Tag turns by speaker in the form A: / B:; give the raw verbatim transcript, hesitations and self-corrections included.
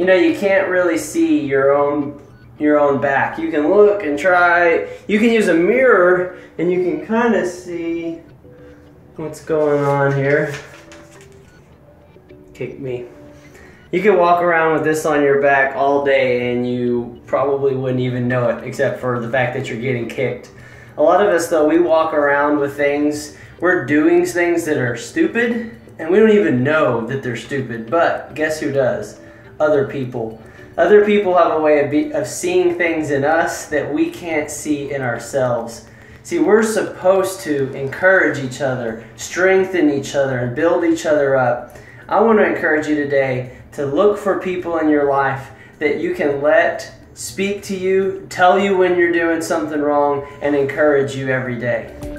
A: you know, you can't really see your own your own back. You can look and try. You can use a mirror and you can kind of see what's going on here. Kick me. You could walk around with this on your back all day and you probably wouldn't even know it, except for the fact that you're getting kicked. A lot of us though, we walk around with things, we're doing things that are stupid and we don't even know that they're stupid, but guess who does? Other people. Other people have a way of, be, of seeing things in us that we can't see in ourselves. See, we're supposed to encourage each other, strengthen each other, and build each other up. I want to encourage you today to look for people in your life that you can let speak to you, tell you when you're doing something wrong, and encourage you every day.